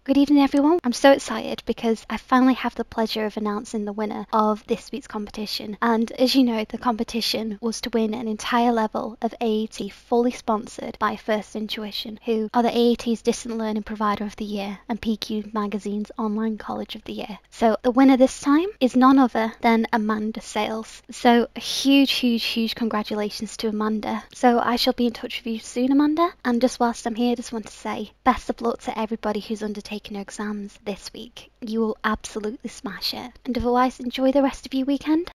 Good evening, everyone. I'm so excited because I finally have the pleasure of announcing the winner of this week's competition. And as you know, the competition was to win an entire level of AAT fully sponsored by First Intuition, who are the AAT's Distant Learning Provider of the Year and PQ Magazine's Online College of the Year. So the winner this time is none other than Amanda Sales. So a huge congratulations to Amanda. So I shall be in touch with you soon, Amanda. And just whilst I'm here, just want to say best of luck to everybody who's undertaking your exams this week. You will absolutely smash it. And otherwise, enjoy the rest of your weekend.